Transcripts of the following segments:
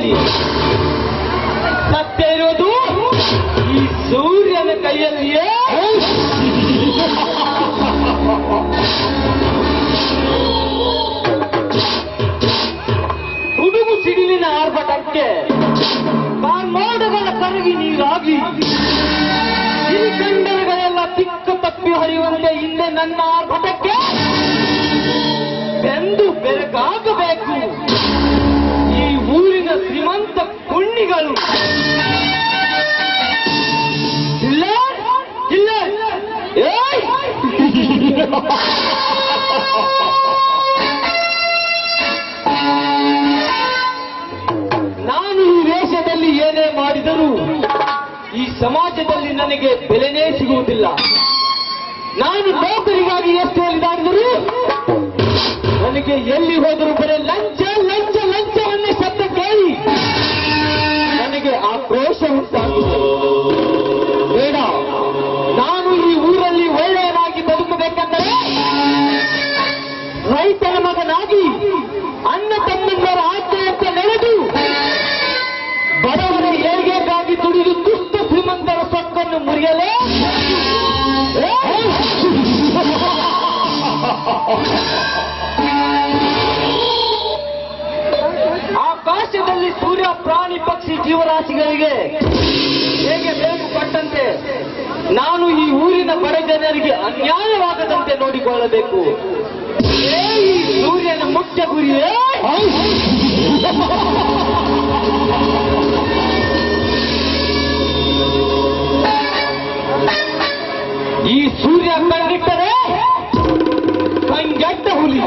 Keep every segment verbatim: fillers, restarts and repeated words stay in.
ಹೋಗಿ. ಸತ್ಯ ಇರೋದು ಈ ಸೂರ್ಯನ ಕೈಯಲ್ಲಿಯೇ. ಹುಡುಗು ಸಿಡಿಲಿನ ಆರ್ಭಟಕ್ಕೆ ಕಾರ್ಮೋಡಗಳ ಕರಗಿ ನೀರಾಗಿ ಇಲಿಕಂಡರಗಳೆಲ್ಲ ತಿಕ್ಕ ತಪ್ಪಿ ಹರಿಯುವಂತೆ ಹಿಂದೆ ನನ್ನ ಆರ್ಭಟಕ್ಕೆ ಬೆಂದು ಬೆರಗಾಗಬೇಕು ಈ ಊರಿನ ಶ್ರೀಮಂತ ಪುಣ್ಯಗಳು. ಇಲ್ಲ ಇಲ್ಲ ಏಯ್ ನಾನು ಈ ದೇಶದಲ್ಲಿ ಏನೇ ಮಾಡಿದರೂ ಈ ಸಮಾಜದಲ್ಲಿ ನನಗೆ ಬೆಲೆನೇ ಸಿಗುವುದಿಲ್ಲ. ನಾನು ನೌಕರಿಗಾಗಿ ಎಷ್ಟು ಹೇಳಿದಾಡಿದರೂ ನನಗೆ ಎಲ್ಲಿ ಹೋದರೂ ಬರೀ ಲಂಚ ಲಂಚ ಲಂಚವನ್ನೇ ಶಬ್ದ ಕೇಳಿ ನನಗೆ ಆಕ್ರೋಶ ಉಂಟಾಗಿದೆ. ಬೇಡ, ನಾನು ಈ ಊರಲ್ಲಿ ಒಳ್ಳೆಯನಾಗಿ ಬದುಕಬೇಕೆಂದರೆ ರೈತರ ಮಗನಾಗಿ ಅನ್ನ ತಮ್ಮಂದರ ಆಜ್ಞೆಯಂತೆ ನಡೆದು ಬಡವರ ಏಳಿಗೆಗಾಗಿ ದುಡಿದು ದುಷ್ಟ ಶ್ರೀಮಂತರ ಸೊಕ್ಕನ್ನು ಮುರಿಯಲೇ. ಆಕಾಶದಲ್ಲಿ ಸೂರ್ಯ ಪ್ರಾಣಿ ಪಕ್ಷಿ ಜೀವರಾಶಿಗಳಿಗೆ ಹೇಗೆ ಬೆಳಕು ಕೊಟ್ಟಂತೆ ನಾನು ಈ ಊರಿನ ಬಡ ಜನರಿಗೆ ಅನ್ಯಾಯವಾಗದಂತೆ ನೋಡಿಕೊಳ್ಳಬೇಕು. ಈ ಸೂರ್ಯನ ಮುಖ್ಯ ಗುರಿಯೇ ಈ ಸೂರ್ಯ ಕಂಡಿಟ್ಟರೆ ಕಂಗೆಟ್ಟ ಹುಲಿ.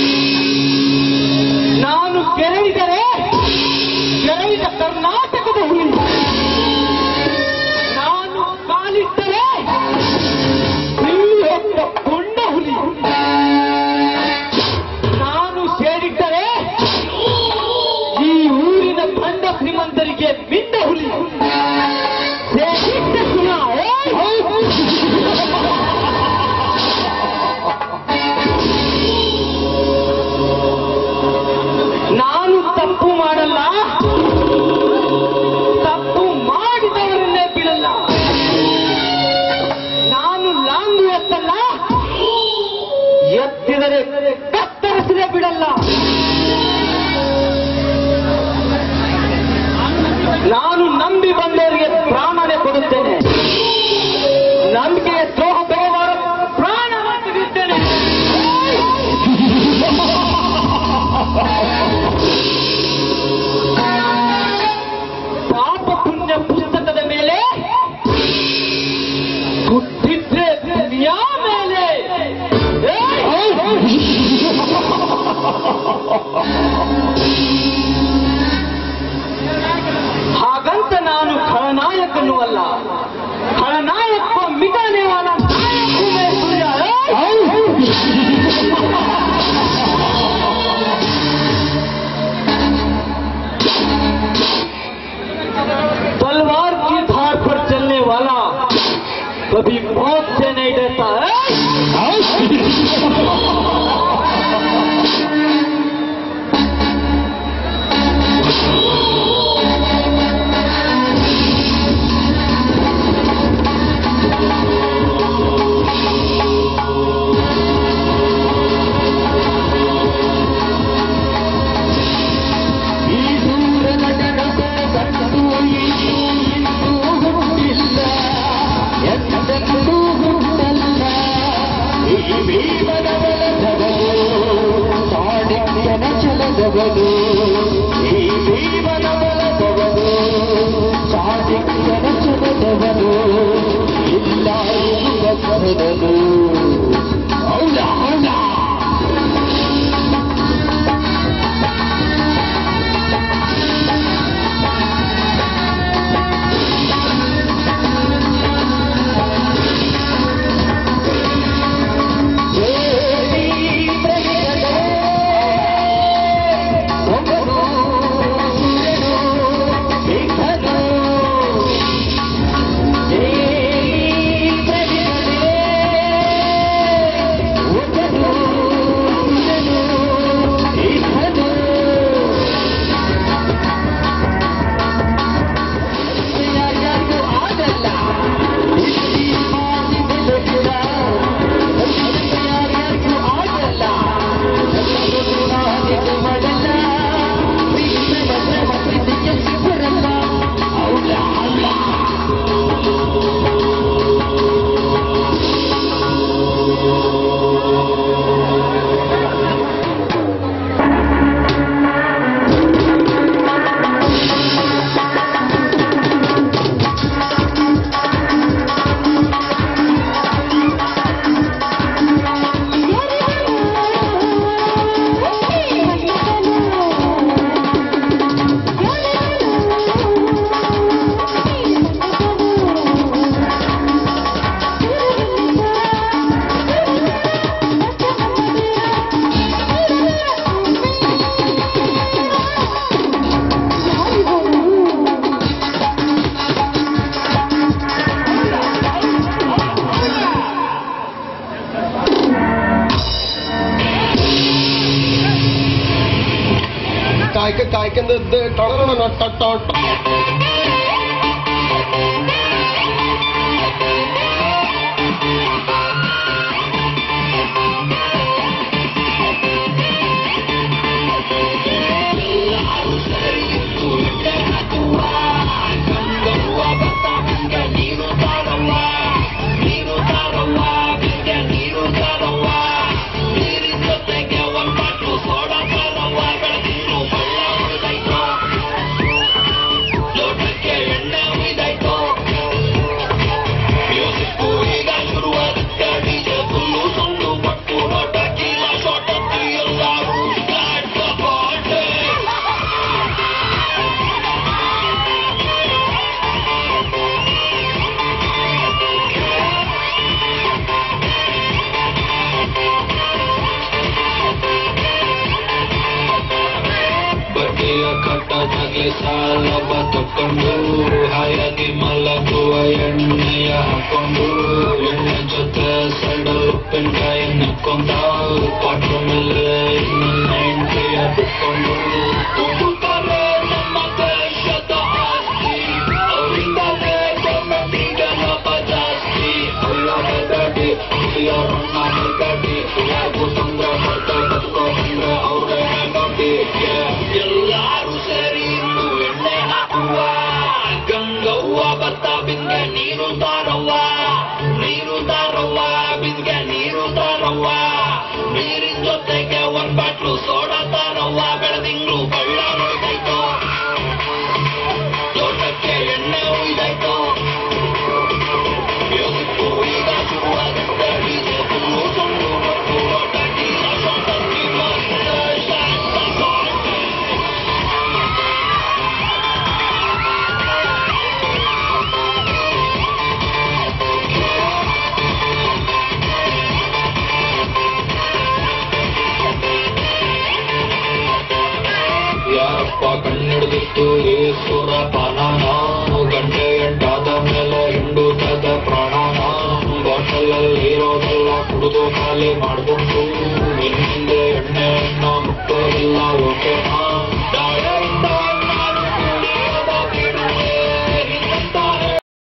ನಾನು ಕೆರಳಿದರೆ ಕೆರಳಿದ ಕರ್ನಾಟಕದ ಹುಲಿ. ನಾನು ಕಾಲಿಟ್ಟರೆ ಹೊತ್ತ ಕೊಂಡ ಹುಲಿ. ನಾನು ಸೇರಿಟ್ಟರೆ ಈ ಊರಿನ ಬಂಡ ಶ್ರೀಮಂತರಿಗೆ ಬಿದ್ದ ಹುಲಿ. ಸೇರಿಟ್ಟ ಗುಣ ನಾನು ತಪ್ಪು ಮಾಡಲ್ಲ, ತಪ್ಪು ಮಾಡಿದವರನ್ನೇ ಬಿಡಲ್ಲ. ನಾನು ಲಾಂಗು ಎತ್ತಲ್ಲ, ಎತ್ತಿದರೆ ಕತ್ತರಿಸದೆ ಬಿಡಲ್ಲ. ನಾನು ನಂಬಿ ಬಂದವರಿಗೆ ಪ್ರಾಣನೆ ಕೊಡುತ್ತೇನೆ. ನಂಬಿಕೆಯ ದ್ರೋಹ ಬಗೆದವರ ಪ್ರಾಣ ತೆಗೆಯುತ್ತೇನೆ. ಪಾಪ ಪುಣ್ಯ ಪುಸ್ತಕದ ಮೇಲೆ ಹುಟ್ಟಿದ್ರೆ ದುನಿಯಾ ಮೇಲೆ. ಹಾಗಂತ ನಾನು ಖಳನಾಯಕನೂ ಅಲ್ಲ. ಖಳನಾಯಕ ಮಿಟಾನೇವಾಲ ಸೂರ್ಯ. तलवार की धार पर चलने वाला कभी मौत से नहीं डरता है. ಹಾಕಿಂದದ್ದೆ ಟಣ ಟಟ್ಟ ಸಾಲವ ತಕ್ಕೊಂಡು ಹಾಯಾಗಿ ಮಲಗುವ ಎಣ್ಣೆಯ ಹಾಕೊಂಡು ಎಣ್ಣೆ ಜೊತೆ ಸೈಡಲ್ ಉಪ್ಪಿನಕಾಯಿ ನಕ್ಕೊಂಡ ಕ್ವಾಟ್ರ್ ಮೇಲೆ ಎಂಟ್ರಿಯ ಬಿಟ್ಕೊಂಡು ತುಂಬುತ್ತಾರೆ ನಮ್ಮ ದೇಶದ ಆಸ್ತಿ ಅವರಿಂದಲೇ ಗಮನಿಗ ಲಾಭ ಜಾಸ್ತಿ ಅಯ್ಯೋಡಿ ಯಾರನ್ನ ಗಡಿ ಯಾರಿಗೂ ತೊಂದ್ರೆ ಮಾಡ್ತಾ ಬದುಕೊಂಡ್ರೆ ಅವ್ರೇ ನೋಡಿ ಎಲ್ಲಾರು ಸೇರಿ ಗಂಗವ್ವ ಬರ್ತಾ ಬಿಂದ್ಗೆ ನೀರು ತಾರವ್ವ ನೀರು ತಾರವ್ವ ಬಿಂದ್ಗೆ ನೀರು ತಾರವ್ವ ನೀರಿನ ಜೊತೆಗೆ ಒಂದ್ ಬಾಟ್ಲು ಸೋಡಾ ತಾರವ್ವ ಬೆಳೆದಿಂಗ್ಳು ಬಳ್ಳ ಹೊಯ್ದಾಯ್ತು ತೋಟಕ್ಕೆ ಎಣ್ಣೆ ಹೊಯ್ದಾಯ್ತು ಮ್ಯೂಸಿಕ್ಕು ಈಗ ಶುರುವಾಗುತ್ತೆ ಡಿಜೆ ಫುಲ್ಲು ಸೊಳ್ಳು ಮತ್ತು ಒಟ್ಟಾಗಿ ಶಾಂತಿ ಯಾರಪ್ಪ ಕಣ್ಣಿಡ್ದಿತ್ತು ಈ ಸುರ ಪಾನಾನ ಗಂಟೆ ಎಂಟಾದ ಮೇಲೆ ಹಿಂಡುತ್ತದ ಪ್ರಾಣಾನ ಬಾಟಲಲ್ಲಿ ಇರೋದೆಲ್ಲ ಕುಡಿದು ಖಾಲಿ ಮಾಡ